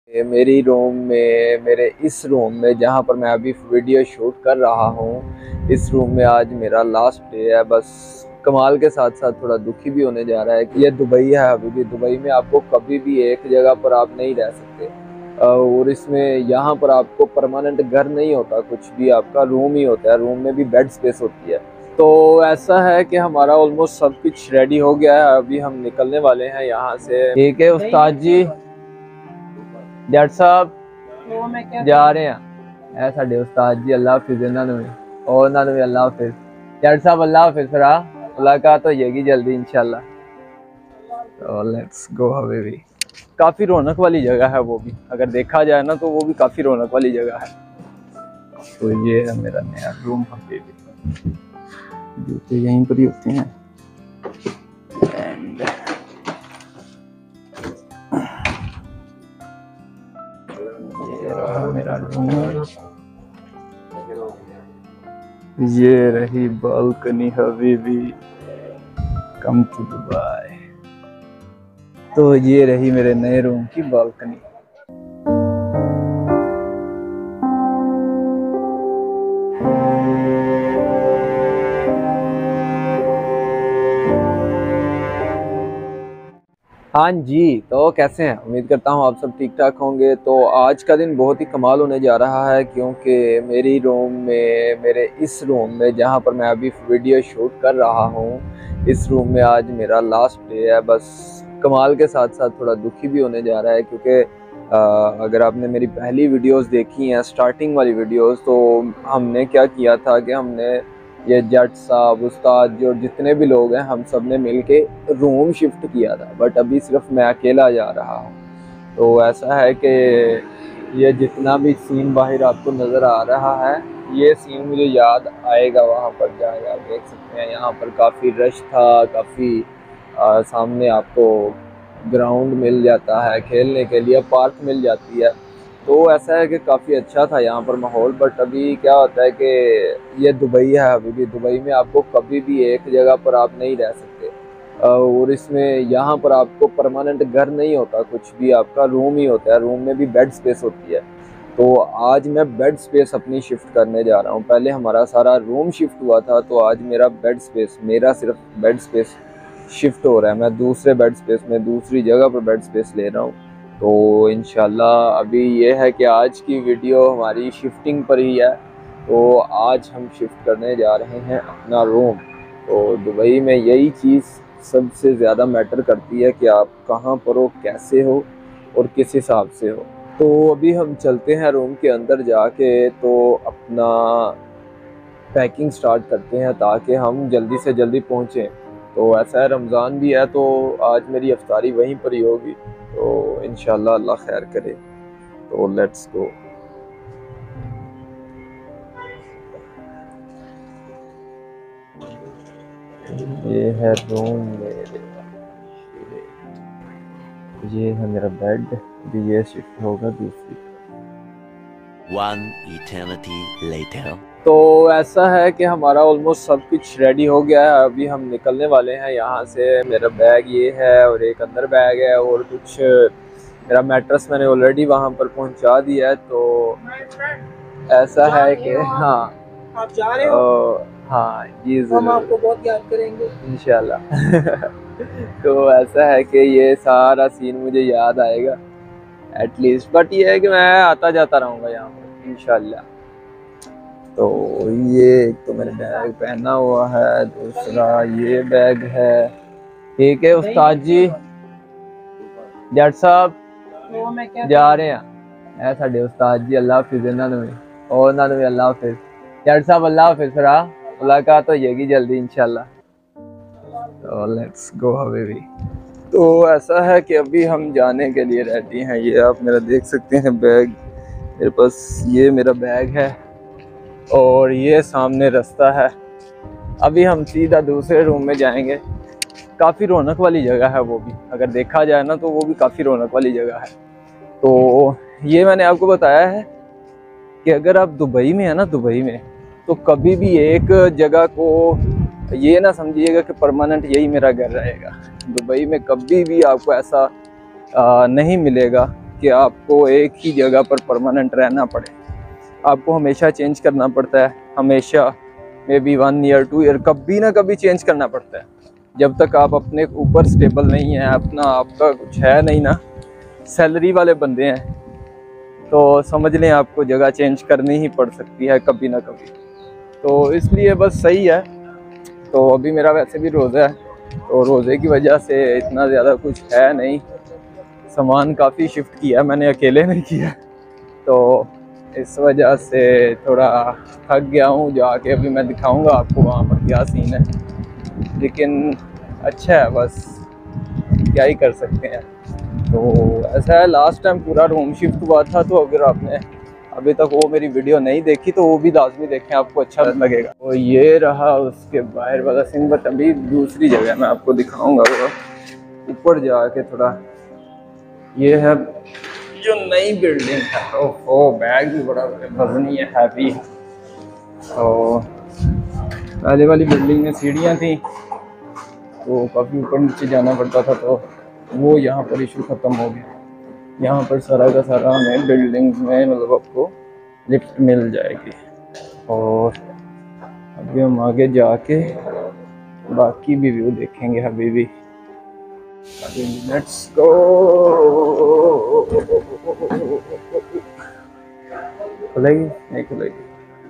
मेरी रूम में मेरे इस रूम में जहाँ पर मैं अभी वीडियो शूट कर रहा हूँ, इस रूम में आज मेरा लास्ट डे है। बस कमाल के साथ साथ थोड़ा दुखी भी होने जा रहा है कि ये दुबई है। अभी भी दुबई में आपको कभी भी एक जगह पर आप नहीं रह सकते, और इसमें यहाँ पर आपको परमानेंट घर नहीं होता, कुछ भी आपका रूम ही होता है। रूम में भी बेड स्पेस होती है। तो ऐसा है कि हमारा ऑलमोस्ट सब कुछ रेडी हो गया है। अभी हम निकलने वाले हैं यहाँ से। ठीक है उस्ताद जी, जट साहब जा रहे हैं। ऐ साडे उस्ताद जी, अल्लाह हाफिज़ इन्होंने भी, और इन्होंने भी अल्लाह हाफिज़। जट साहब अल्लाह हाफिज़, फिर मुलाकात हो जाएगी जल्दी इंशाल्लाह। तो लेट्स गो हबीबी। काफ़ी रौनक वाली जगह है वो भी, अगर देखा जाए ना तो वो भी काफ़ी रौनक वाली जगह है। तो ये है मेरा नया रूम हबीबी। जूते यहीं पर ही होते हैं। एंड ये रहा मेरा रूम, ये रही बालकनी हबीबी, कम टू दुबई। तो ये रही मेरे नए रूम की बालकनी। हाँ जी, तो कैसे हैं? उम्मीद करता हूँ आप सब ठीक ठाक होंगे। तो आज का दिन बहुत ही कमाल होने जा रहा है, क्योंकि मेरी रूम में मेरे इस रूम में जहाँ पर मैं अभी वीडियो शूट कर रहा हूँ, इस रूम में आज मेरा लास्ट डे है। बस कमाल के साथ साथ थोड़ा दुखी भी होने जा रहा है, क्योंकि अगर आपने मेरी पहली वीडियोस देखी हैं, स्टार्टिंग वाली वीडियोस, तो हमने क्या किया था कि हमने ये जट साहब, उस्ताद जी और जितने भी लोग हैं, हम सब ने मिल के रूम शिफ्ट किया था। बट अभी सिर्फ मैं अकेला जा रहा हूँ। तो ऐसा है कि ये जितना भी सीन बाहर आपको नज़र आ रहा है, ये सीन मुझे याद आएगा वहाँ पर जाए। आप देख सकते हैं यहाँ पर काफ़ी रश था, काफ़ी सामने आपको ग्राउंड मिल जाता है खेलने के लिए, पार्क मिल जाती है। तो ऐसा है कि काफ़ी अच्छा था यहाँ पर माहौल। बट अभी क्या होता है कि ये दुबई है। अभी भी दुबई में आपको कभी भी एक जगह पर आप नहीं रह सकते, और इसमें यहाँ पर आपको परमानेंट घर नहीं होता, कुछ भी आपका रूम ही होता है। रूम में भी बेड स्पेस होती है। तो आज मैं बेड स्पेस अपनी शिफ्ट करने जा रहा हूँ। पहले हमारा सारा रूम शिफ्ट हुआ था, तो आज मेरा बेड स्पेस, मेरा सिर्फ बेड स्पेस शिफ्ट हो रहा है। मैं दूसरे बेड स्पेस में दूसरी जगह पर बेड स्पेस ले रहा हूँ। तो इंशाल्लाह अभी ये है कि आज की वीडियो हमारी शिफ्टिंग पर ही है। तो आज हम शिफ्ट करने जा रहे हैं अपना रूम। तो दुबई में यही चीज़ सबसे ज़्यादा मैटर करती है कि आप कहाँ पर हो, कैसे हो और किस हिसाब से हो। तो अभी हम चलते हैं रूम के अंदर जाके, तो अपना पैकिंग स्टार्ट करते हैं ताकि हम जल्दी से जल्दी पहुँचें। तो ऐसा है, रमज़ान भी है, तो आज मेरी इफ्तारी वहीं पर ही होगी। तो इंशाल्लाह अल्लाह खैर करे। तो लेट्स गो। ये है रूम मेरे, ये है मेरा बेड। भी ये शिफ्ट होगा दूसरी। One eternity later. तो ऐसा है कि हमारा ऑलमोस्ट सब कुछ रेडी हो गया है। अभी हम निकलने वाले हैं यहाँ से। मेरा बैग ये है और एक अंदर बैग है, और कुछ मेरा मैट्रेस मैंने ऑलरेडी वहाँ पर पहुँचा दिया है। तो ऐसा है कि हाँ, आप जा रहे हो? हाँ जी, हम आपको बहुत याद करेंगे इंशाल्लाह। तो ऐसा है कि ये सारा सीन मुझे याद आएगा एटलीस्ट। बट ये है कि मैं आता जाता रहूँगा यहाँ पर इंशाल्लाह। तो ये एक तो मैंने बैग पहना हुआ है, दूसरा ये बैग है। ठीक है उस्ताद जी, जट साहब जा रहे हैं। ऐ साडे उस्ताद जी, अल्लाह हाफिज़ इन्होंने भी, और इन्होंने भी अल्लाह हाफिज़। जट साहब अल्लाह हाफिज़, फिर मुलाकात हो जाएगी जल्दी इंशाल्लाह। तो लेट्स गो हबीबी। तो ऐसा है कि अभी हम जाने के लिए रेडी हैं। ये आप मेरा देख सकते हैं बैग, मेरे पास ये मेरा बैग है और ये सामने रास्ता है। अभी हम सीधा दूसरे रूम में जाएंगे। काफ़ी रौनक वाली जगह है वो भी, अगर देखा जाए ना तो वो भी काफ़ी रौनक वाली जगह है। तो ये मैंने आपको बताया है कि अगर आप दुबई में है ना, दुबई में, तो कभी भी एक जगह को ये ना समझिएगा कि परमानेंट यही मेरा घर रहेगा। दुबई में कभी भी आपको ऐसा नहीं मिलेगा कि आपको एक ही जगह पर परमानेंट रहना पड़े। आपको हमेशा चेंज करना पड़ता है, हमेशा मे बी 1 ईयर 2 ईयर कभी ना कभी चेंज करना पड़ता है। जब तक आप अपने ऊपर स्टेबल नहीं है, अपना आपका कुछ है नहीं ना, सैलरी वाले बंदे हैं, तो समझ लें आपको जगह चेंज करनी ही पड़ सकती है कभी ना कभी। तो इसलिए बस सही है। तो अभी मेरा वैसे भी रोज़ा है, तो रोज़े की वजह से इतना ज़्यादा कुछ है नहीं, सामान काफ़ी शिफ्ट किया मैंने, अकेले नहीं किया, तो इस वजह से थोड़ा थक गया हूँ। जाके अभी मैं दिखाऊंगा आपको वहाँ पर क्या सीन है, लेकिन अच्छा है, बस क्या ही कर सकते हैं। तो ऐसा है, लास्ट टाइम पूरा रूम शिफ्ट हुआ था, तो अगर आपने अभी तक वो मेरी वीडियो नहीं देखी तो वो भी लाजमी देखें, आपको अच्छा लगेगा। तो ये रहा उसके बाहर वाला सीन, बट अभी दूसरी जगह मैं आपको दिखाऊंगा, वो ऊपर जाके थोड़ा। ये है जो नई बिल्डिंग है। ओहो, बैग भी बड़ा वजनी है, हैवी। तो पहले वाली बिल्डिंग में सीढ़ियाँ थी, तो काफ़ी ऊपर नीचे जाना पड़ता था, तो वो यहाँ पर इशू ख़त्म हो गया। यहाँ पर सारा का सारा हमें बिल्डिंग में मतलब आपको लिफ्ट मिल जाएगी। और अभी हम आगे जाके बाकी भी व्यू देखेंगे। अभी लेट्स गो। खुलेगी नहीं खुलेगी,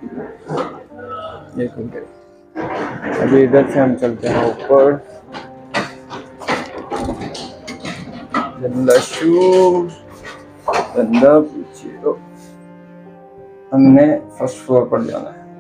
ये खुल गई। अभी इधर से हम चलते हैं ऊपर। धंधा पीछे, तो हमने फर्स्ट फ्लोर पर जाना है।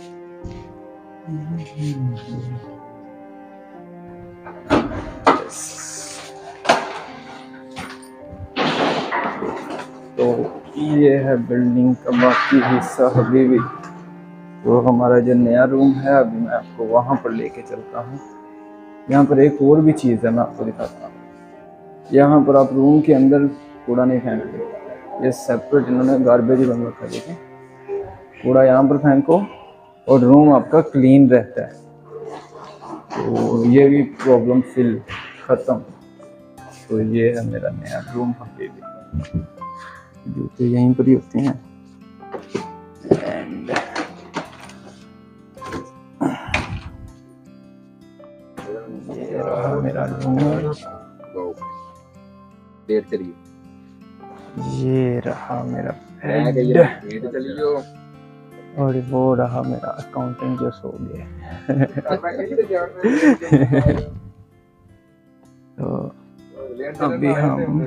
तो ये है बिल्डिंग का बाकी हिस्सा। अभी भी तो हमारा जो नया रूम है, अभी मैं आपको वहाँ पर लेके चलता हूँ। यहाँ पर एक और भी चीज़ है, मैं आपको दिखाता हूँ। यहाँ पर आप रूम के अंदर कूड़ा नहीं फेंकते, ये सेपरेट इन्होंने गार्बेज बन रखा है। देखिए, कूड़ा यहाँ पर फेंको और रूम आपका क्लीन रहता है। तो ये भी प्रॉब्लम फिल ख़त्म। तो ये है मेरा नया रूम। अभी भी जूते यहीं पर ही होते हैं। एंड ये रहा मेरा रूम। ये रहा मेरा बेड, और वो रहा मेरा अकाउंटेंट जो सो गया। तो अभी हम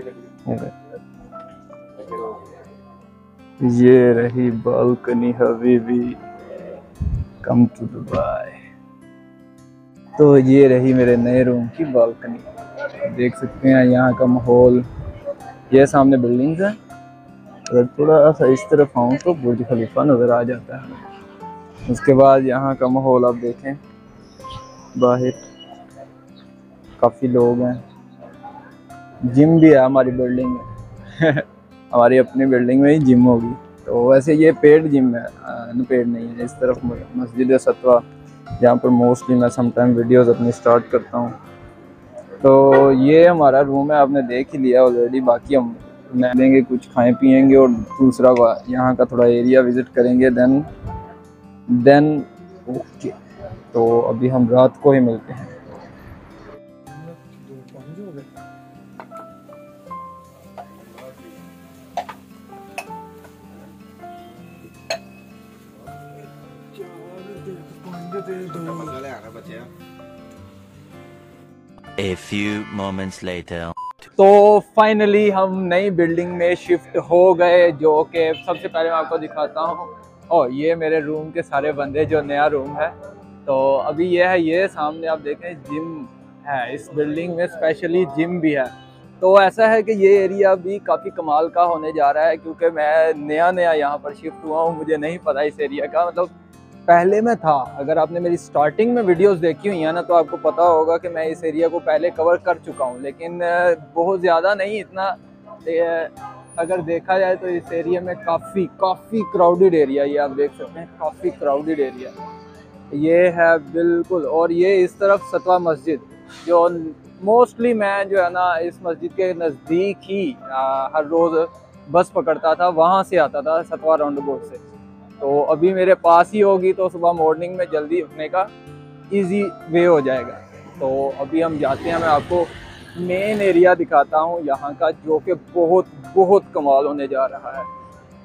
ये रही बालकनी। हबीबी कम टू दुबई। तो ये रही मेरे नए रूम की बालकनी। देख सकते हैं यहाँ का माहौल। ये सामने बिल्डिंग्स है, अगर थोड़ा सा इस तरफ आऊँ तो बुर्ज खलीफा नज़र आ जाता है। उसके बाद यहाँ का माहौल आप देखें, बाहर काफ़ी लोग हैं। जिम भी है हमारी बिल्डिंग में। हमारी अपनी बिल्डिंग में ही जिम होगी। तो वैसे ये पेड जिम है, अनपेड नहीं है। इस तरफ मस्जिद सतवा, जहाँ पर मोस्टली मैं समटाइम वीडियोस अपनी स्टार्ट करता हूँ। तो ये हमारा रूम है, आपने देख ही लिया ऑलरेडी। बाकी हम लेंगे, कुछ खाएं पिएंगे, और दूसरा यहाँ का थोड़ा एरिया विज़िट करेंगे। Then okay. तो अभी हम रात को ही मिलते हैं। A few moments later. तो फाइनली हम नई बिल्डिंग में शिफ्ट हो गए, जो कि सबसे पहले मैं आपको दिखाता हूँ। और ये मेरे रूम के सारे बंदे, जो नया रूम है। तो अभी ये है, ये सामने आप देखें जिम है। इस बिल्डिंग में स्पेशली जिम भी है। तो ऐसा है कि ये एरिया भी काफ़ी कमाल का होने जा रहा है, क्योंकि मैं नया यहाँ पर शिफ्ट हुआ हूँ। मुझे नहीं पता इस एरिया का, मतलब पहले मैं था। अगर आपने मेरी स्टार्टिंग में वीडियोस देखी हुई हैं ना, तो आपको पता होगा कि मैं इस एरिया को पहले कवर कर चुका हूँ, लेकिन बहुत ज़्यादा नहीं, इतना अगर देखा जाए तो इस एरिया में काफ़ी क्राउडेड एरिया। ये आप देख सकते हैं, काफ़ी क्राउडेड एरिया ये है बिल्कुल। और ये इस तरफ सतवा मस्जिद, जो मोस्टली मैं जो है ना इस मस्जिद के नज़दीक ही हर रोज़ बस पकड़ता था, वहाँ से आता था सतवा राउंड अबाउट से। तो अभी मेरे पास ही होगी तो सुबह मॉर्निंग में जल्दी उठने का इजी वे हो जाएगा। तो अभी हम जाते हैं, मैं आपको मेन एरिया दिखाता हूँ यहाँ का, जो कि बहुत बहुत कमाल होने जा रहा है।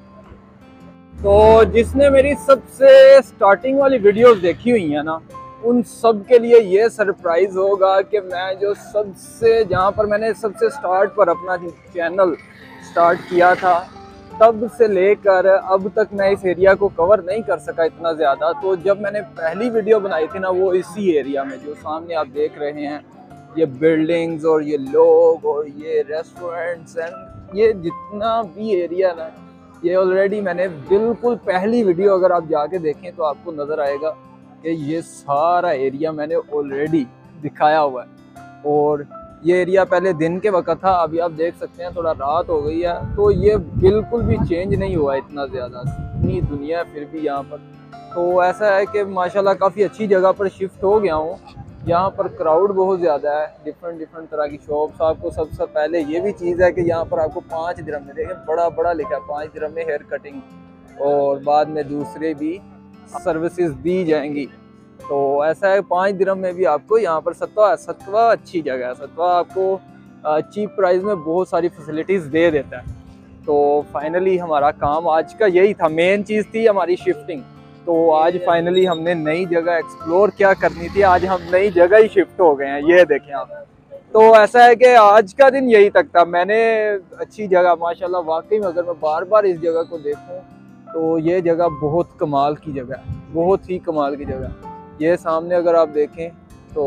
तो जिसने मेरी सबसे स्टार्टिंग वाली वीडियोस देखी हुई है ना, उन सब के लिए ये सरप्राइज़ होगा कि मैं जो सबसे जहाँ पर मैंने सबसे स्टार्ट पर अपना चैनल स्टार्ट किया था, तब से लेकर अब तक मैं इस एरिया को कवर नहीं कर सका इतना ज़्यादा। तो जब मैंने पहली वीडियो बनाई थी ना, वो इसी एरिया में जो सामने आप देख रहे हैं, ये बिल्डिंग्स और ये लोग और ये रेस्टोरेंट्स एंड ये जितना भी एरिया ना, ये ऑलरेडी मैंने बिल्कुल पहली वीडियो अगर आप जाके देखें तो आपको नज़र आएगा कि ये सारा एरिया मैंने ऑलरेडी दिखाया हुआ है। और ये एरिया पहले दिन के वक्त था, अभी आप देख सकते हैं थोड़ा रात हो गई है, तो ये बिल्कुल भी चेंज नहीं हुआ इतना ज़्यादा, इतनी दुनिया फिर भी यहाँ पर। तो ऐसा है कि माशाल्लाह काफ़ी अच्छी जगह पर शिफ्ट हो गया हूँ। यहाँ पर क्राउड बहुत ज़्यादा है, डिफरेंट तरह की शॉप्स। आपको सबसे पहले ये भी चीज़ है कि यहाँ पर आपको 5 दिरहम में, देखिए बड़ा बड़ा लिखा है 5 दिरहम में हेयर कटिंग, और बाद में दूसरे भी सर्विसेज दी जाएंगी। तो ऐसा है 5 दिरहम में भी आपको यहाँ पर सतवा अच्छी जगह है। सतवा आपको चीप प्राइस में बहुत सारी फैसिलिटीज़ दे देता है। तो फाइनली हमारा काम आज का यही था, मेन चीज़ थी हमारी शिफ्टिंग। तो आज फाइनली हमने नई जगह एक्सप्लोर क्या करनी थी, आज हम नई जगह ही शिफ्ट हो गए हैं, ये देखें आप। तो ऐसा है कि आज का दिन यही तक था। मैंने अच्छी जगह माशाल्लाह, वाकई में अगर मैं बार बार इस जगह को देखूं तो ये जगह बहुत कमाल की जगह है, बहुत ही कमाल की जगह। ये सामने अगर आप देखें तो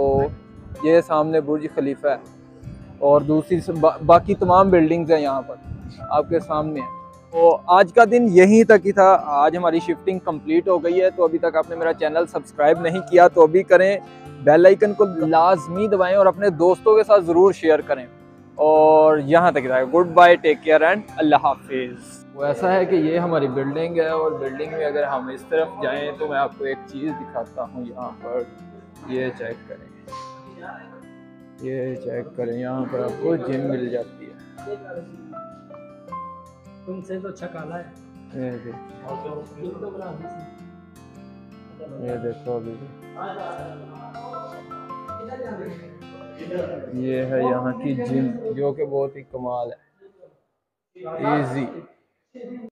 ये सामने बुर्ज खलीफा है और दूसरी बाकी तमाम बिल्डिंग्स हैं यहाँ पर आपके सामने है। तो आज का दिन यहीं तक ही था। आज हमारी शिफ्टिंग कंप्लीट हो गई है। तो अभी तक आपने मेरा चैनल सब्सक्राइब नहीं किया तो अभी करें, बेल आइकन को लाजमी दबाएं और अपने दोस्तों के साथ ज़रूर शेयर करें। और यहाँ तक था, good bye, take care and अल्लाह हाफिज़। वो ऐसा है कि ये हमारी बिल्डिंग है और बिल्डिंग में अगर हम इस तरफ जाएं तो मैं आपको एक चीज़ दिखाता हूँ। यहाँ पर ये चेक करें, ये चेक करें, यहाँ पर आपको जिम मिल जाती है। तुमसे तो अच्छा काला है। ये देखो अभी ये है यहाँ की जिम, जो कि बहुत ही कमाल है, इजी।